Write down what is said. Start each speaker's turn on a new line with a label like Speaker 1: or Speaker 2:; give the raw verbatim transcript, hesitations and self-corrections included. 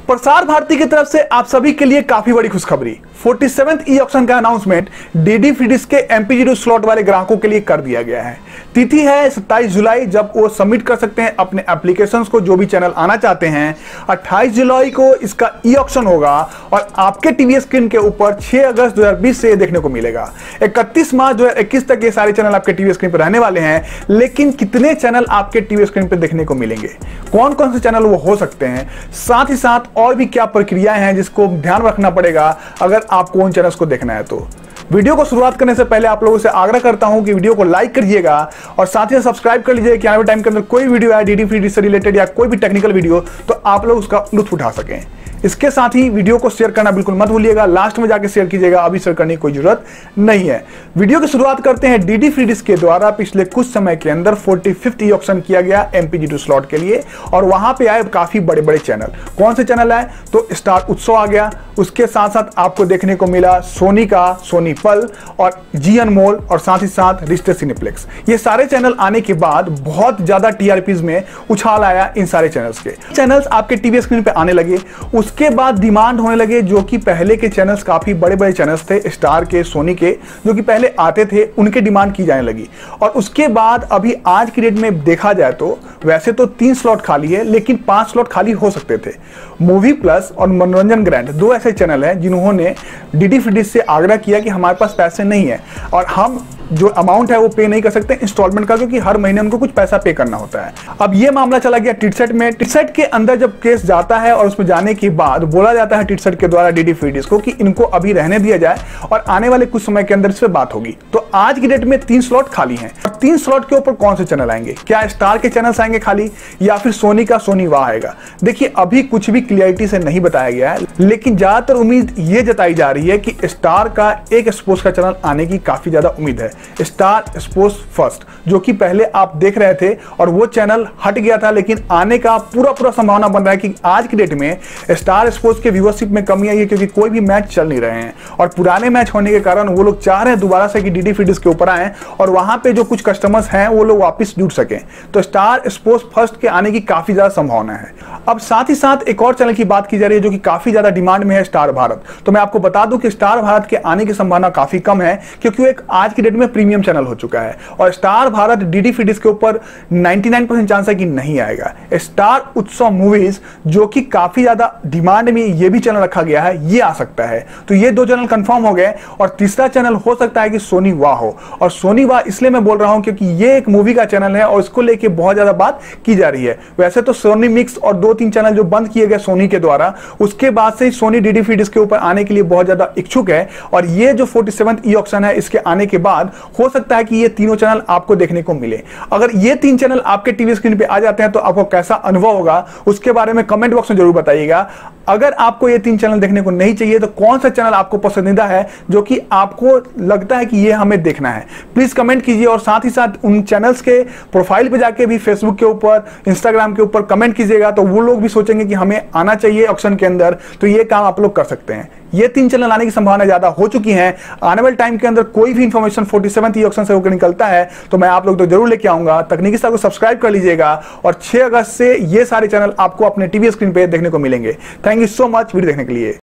Speaker 1: प्रसार भारती की तरफ से आप सभी के लिए काफी बड़ी खुशखबरी। सैंतालीसवें ई ऑक्शन का अनाउंसमेंट डीडी फ्री डिश के एमपीजीडी स्लॉट वाले ग्राहकों के लिए कर दिया गया है। तिथि है सत्ताईस जुलाई, जब वो सबमिट कर सकते हैं अपने एप्लीकेशंस को, जो भी चैनल आना चाहते हैं। अट्ठाईस जुलाई को इसका ई ऑक्शन होगा और आपके टीवी स्क्रीन के ऊपर छह अगस्त दो हज़ार बीस से देखने को मिलेगा। इकतीस मार्च दो हज़ार इक्कीस तक ये सारे चैनल आपके टीवी स्क्रीन पर रहने वाले हैं। लेकिन कितने चैनल आपके टीवी स्क्रीन पर देखने को मिलेंगे, कौन कौन से चैनल वो हो सकते हैं, साथ ही साथ और भी क्या प्रक्रियाएं हैं जिसको ध्यान रखना पड़ेगा अगर आपको उन चैनल्स को देखना है। तो वीडियो को शुरुआत करने से पहले आप लोगों से आग्रह करता हूं कि वीडियो को लाइक करिएगा और साथ ही सब्सक्राइब कर लीजिए कि आने वाले टाइम के अंदर कोई वीडियो है डीडी फ्री डिश से रिलेटेड या कोई भी टेक्निकल वीडियो, तो आप लोग उसका लुत्फ उठा सकें। इसके साथ ही वीडियो को शेयर करना बिल्कुल मत भूलिएगा, लास्ट में जाके शेयर कीजिएगा, अभी शेयर करने की कोई जरूरत नहीं है। वीडियो की शुरुआत करते हैं। डीडी फ्री डिश के द्वारा पिछले कुछ समय के अंदर पैंतालीसवें ई ऑक्शन किया गया एमपीजीडी स्लॉट के लिए और वहां पे आए काफी बड़े बड़े चैनल। कौन से चैनल आए? तो स्टार उत्सव आ गया, उसके साथ साथ आपको देखने को मिला सोनी का सोनी पल और जी अनमोल और साथ ही साथ रिश्ते सिनेप्लेक्स। ये सारे चैनल आने के बाद बहुत ज्यादा टीआरपीज में उछाल आया इन सारे चैनल्स के। चैनल्स आपके टीवी स्क्रीन पे आने लगे, उसके बाद डिमांड होने लगे जो कि पहले के चैनल्स काफी बड़े बड़े चैनल्स थे स्टार के सोनी के जो कि पहले आते थे, उनके डिमांड की जाने लगी। और उसके बाद अभी आज की डेट में देखा जाए तो वैसे तो तीन स्लॉट खाली है, लेकिन पांच स्लॉट खाली हो सकते थे। मूवी प्लस और मनोरंजन ग्रैंड दो ऐसे चैनल हैं जिन्होंने डीडी फ्री डिश से आग्रह किया कि हमारे पास पैसे नहीं है और हम जो अमाउंट है वो पे नहीं कर सकते इंस्टॉलमेंट का, क्योंकि हर महीने उनको कुछ पैसा पे करना होता है। अब ये मामला चला गया टिटसेट में। टिटसेट के अंदर जब केस जाता है और उसमें जाने के बाद बोला जाता है टिटसेट के द्वारा डीडी फ्री डिश को कि इनको अभी रहने दिया जाए और आने वाले कुछ समय के अंदर इस पर बात होगी। तो आज की डेट में तीन स्लॉट खाली हैं और तीन स्लॉट के ऊपर कौन से चैनल आएंगे? क्या स्टार के चैनल्स आएंगे खाली या फिर सोनी का सोनी वाह आएगा? देखिए अभी कुछ भी क्लियरिटी से नहीं बताया गया है, लेकिन ज्यादातर उम्मीद ये जताई जा रही है कि स्टार का एक स्पोर्ट्स का चैनल आने की काफी ज्यादा उम्मीद है। स्टार स्पोर्ट्स फर्स्ट जो कि पहले आप देख रहे थे और वो चैनल हट गया था, लेकिन आने का पूरा पूरा संभावना बन रहा है कि आज की डेट में स्टार स्पोर्ट्स के व्यूअरशिप में कमी आई है, क्योंकि कोई भी मैच चल नहीं रहे हैं और पुराने मैच होने के कारण वो लोग चाह रहे हैं दोबारा से कि डीडी फ्री डिश के ऊपर आए और वहां पे जो कुछ कस्टमर्स हैं वो लोग वापस जुड़ सकें। तो स्टार स्पोर्ट्स फर्स्ट के आने की काफी ज्यादा संभावना है। अब साथ ही साथ एक और चैनल की बात की जा रही है जो कि काफी ज्यादा डिमांड में है, स्टार भारत। तो मैं आपको बता दूं कि स्टार भारत के आने की संभावना काफी कम है, क्योंकि वो एक आज की डेट में प्रीमियम चैनल हो चुका है और Star Bharat DD Free Dish के ऊपर निन्यानवे परसेंट चांस है कि नहीं आएगा। स्टार उत्सव मूवीज जो कि काफी ज्यादा डिमांड में ये भी चैनल रखा गया है, ये आ सकता है। तो ये दो चैनल कंफर्म हो गए और तीसरा चैनल हो सकता है कि सोनी वाह हो। और सोनी वाह इसलिए मैं बोल रहा हूं क्योंकि ये एक मूवी का चैनल है और इसको लेके बहुत ज्यादा बात की जा रही है। वैसे तो सोनी मिक्स और दो तीन चैनल जो बंद किए गए सोनी के द्वारा, उसके बाद से ही सोनी डीडी फ्री डिश के ऊपर आने के लिए बहुत ज्यादा इच्छुक है और ये जो सैंतालीसवें ई ऑक्शन है इसके आने के बाद हो सकता है कि ये तीनों चैनल आपको देखने को मिले। अगर ये तीन चैनल आपके टीवी स्क्रीन पे आ जाते हैं तो आपको कैसा अनुभव होगा उसके बारे में कमेंट बॉक्स में जरूर बताइएगा। अगर आपको ये तीन चैनल देखने को नहीं चाहिए तो कौन सा चैनल आपको पसंदीदा है जो कि आपको लगता है कि ये हमें देखना है, प्लीज कमेंट कीजिए। और साथ ही साथ उन चैनल्स के प्रोफाइल पे जाके भी फेसबुक के ऊपर, इंस्टाग्राम के ऊपर कमेंट कीजिएगा, तो वो लोग भी सोचेंगे कि हमें आना चाहिए ऑक्शन के अंदर। तो ये काम आप लोग कर सकते हैं। ये तीन चैनल आने की संभावना ज्यादा हो चुकी है। आने वाले टाइम के अंदर कोई भी इंफॉर्मेशन सैंतालीसवें ई ऑक्शन से होकर निकलता है तो मैं आप लोग तो जरूर लेके आऊंगा। तकनीकी स्टार को सब्सक्राइब कर लीजिएगा और छह अगस्त से ये सारे चैनल आपको अपने टीवी स्क्रीन पे देखने को मिलेंगे। Thank you so much video देखने के लिए।